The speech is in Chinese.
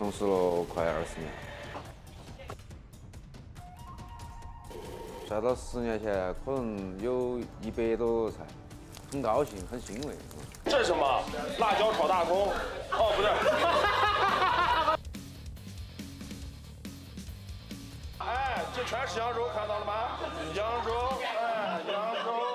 从事了快20年。再到10年前，可能有100多个菜，很高兴，很欣慰。 这是什么？辣椒炒大葱？哦，不对。哎，这全是扬州，看到了吗？扬州，哎，扬州。